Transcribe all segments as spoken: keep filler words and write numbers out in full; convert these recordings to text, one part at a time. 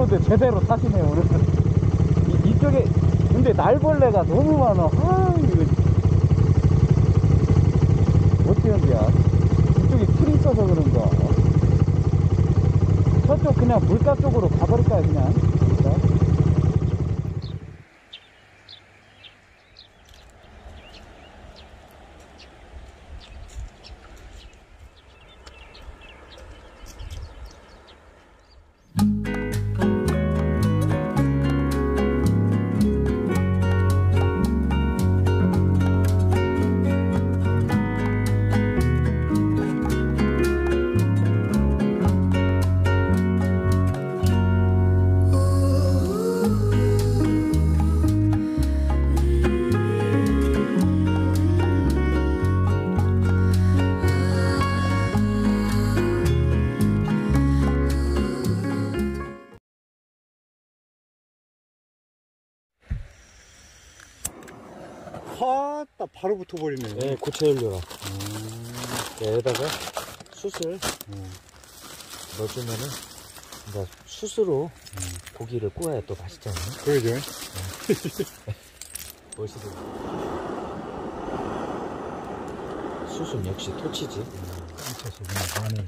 근데 제대로 타시네요 오늘은. 이, 이쪽에 근데 날벌레가 너무 많아. 아 이거 어떻게 한대야. 이쪽에 풀이 있어서 그런가. 저쪽 그냥 물가 쪽으로 가버릴까요 그냥. 진짜? 하따 바로 붙어버리네. 네, 고체 연료가. 음. 여기다가 숯을 음. 넣어주면은, 이제 숯으로 음. 고기를 구워야 또 맛있잖아요. 그러죠. 네. 멋있어. 숯은 역시 토치지. 깜짝이야, 마늘.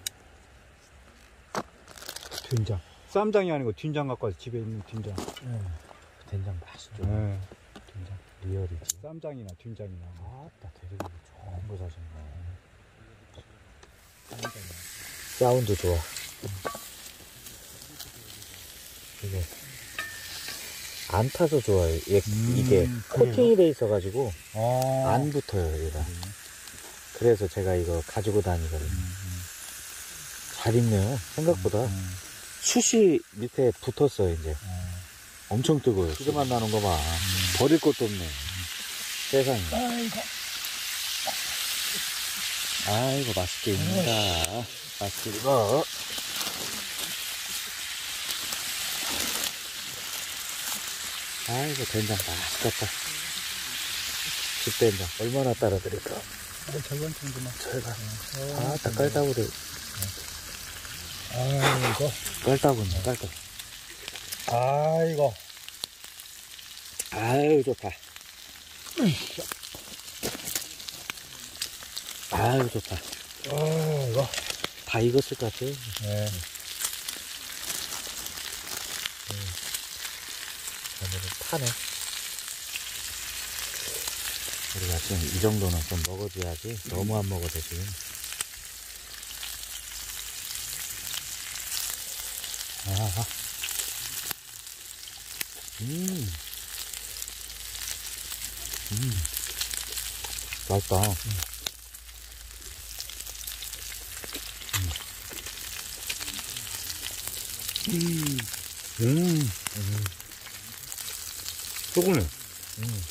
된장. 쌈장이 아니고 된장 갖고 와서 집에 있는 된장. 네. 된장 맛있죠. 네. 된장. 리얼이지. 쌈장이나 된장이나. 아따, 되게 좋은 거 사셨네. 사운드 좋아. 음. 이게 안 타서 좋아요. 얘, 음, 이게 코팅이 돼 있어가지고 아. 안 붙어요, 얘가. 음. 그래서 제가 이거 가지고 다니거든요. 음. 잘 있네요, 생각보다. 음. 숯이 밑에 붙었어, 이제. 음. 엄청 뜨거워요. 지금만 나는 거 봐. 음. 버릴 것도 없네. 음. 세상에. 아이고. 아이고, 맛있게 익는다. 맛있게 익어. 아이고, 된장 맛있겠다. 집된장. 얼마나 따라 드릴까? 네, 절반 정도만. 절반. 아, 다 깔따구를. 아이고. 깔따구네, 깔따구. 아이고. 아유, 좋다. 아유, 좋다. 아이고. 다 익었을 것 같아요. 네. 오늘은 타네. 우리가 지금 이 정도는 좀 먹어줘야지. 너무 안 먹어도 지금. 아하. 음. 음. 맛있다. 음. 음. 음. 음. 소금을. 음.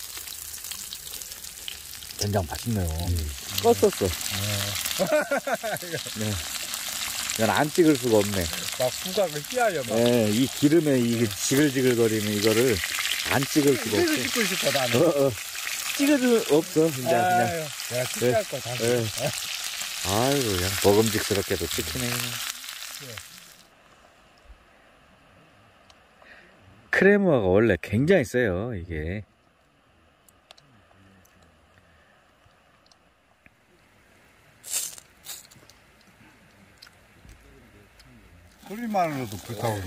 된장 맛있네요. 음. 껐었어. 네. 이건 안 찍을 수가 없네. 막 후각을 피하려 막. 네, 이 기름에 이게 지글지글거리는 이거를 안 찍을 수가 없어. 찍고 싶어, 나는. 어, 어. 찍을 수 없어, 진짜. 아유, 그냥. 내가 찍을 거 다시. 네. 아이고, 그냥 먹음직스럽게도 찍히네. 네. 크레모아가 원래 굉장히 세요, 이게. 소리만으로도 불타오르네.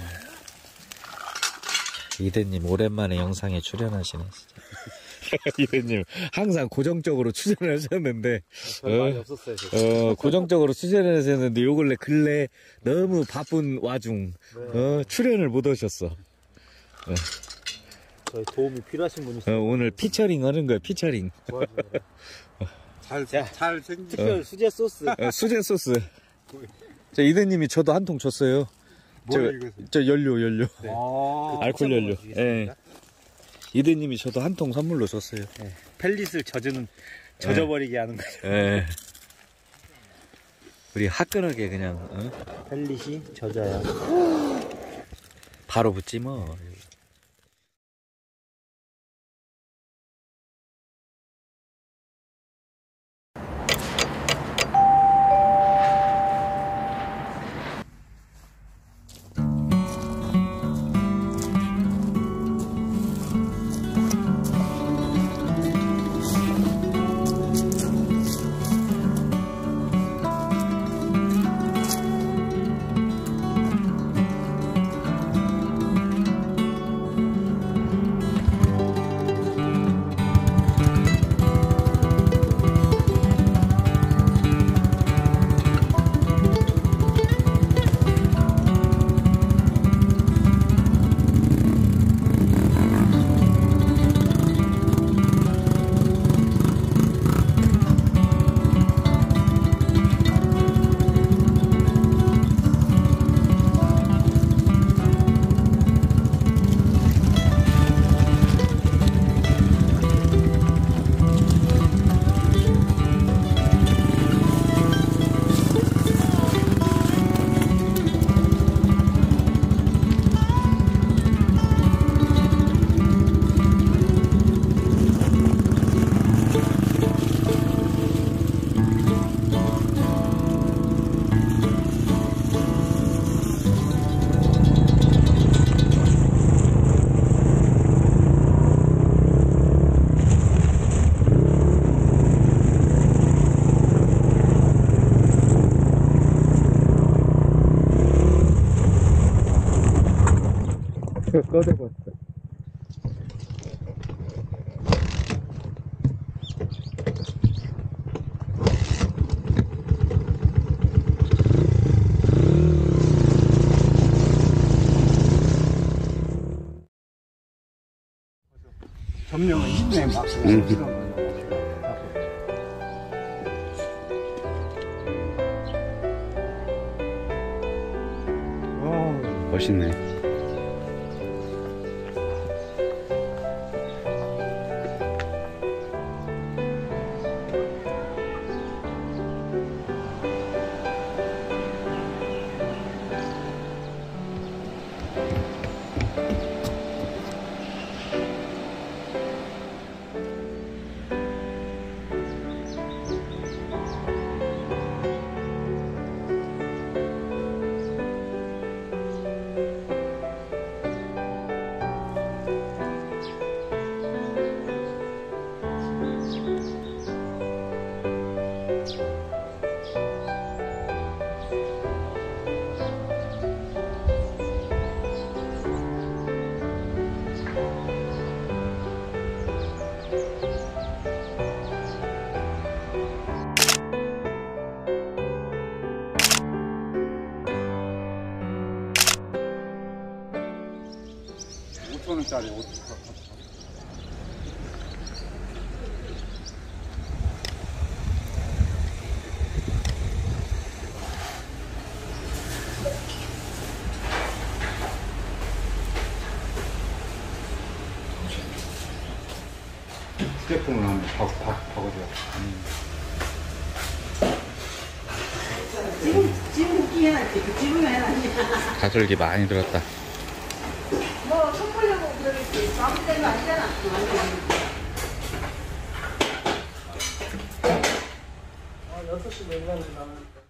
이대님 오랜만에 영상에 출연하시네. 이대님 항상 고정적으로 출연하셨는데 별 많이 없었어요. 어, 고정적으로 출연하셨는데 요 근래 근래 너무 바쁜 와중 네. 어, 출연을 못 오셨어. 어. 저희 도움이 필요하신 분이 있어요. 어, 오늘 피처링 하는 거야. 피처링. 좋아, 좋아. 잘, 자, 잘 생긴 어. 수제 소스. 어, 수제 소스. 자, 이대님이 저도 한 통 줬어요. 저, 저 연료, 연료. 네. 아, 알코올 연료. 예. 이대님이 저도 한 통 선물로 줬어요. 네. 펠릿을 젖은, 젖어버리게 네. 하는 거죠. 예. 우리 화끈하게 그냥, 어? 펠릿이 젖어야. 바로 붙지 뭐. 꺼내봤어. 점령은 힘내 막. 멋있네. 오천 원짜리 옷. 스태프는 한번 바, 바, 바꿔줘. 음. 지금, 지금 웃기 해놨지. 지금 해놨지. 가솔기 많이 들었다. 뭐, 선물려고 그러겠지. 아무 때는 아니잖아. 아, 여섯 시 몇 분에 나오니까.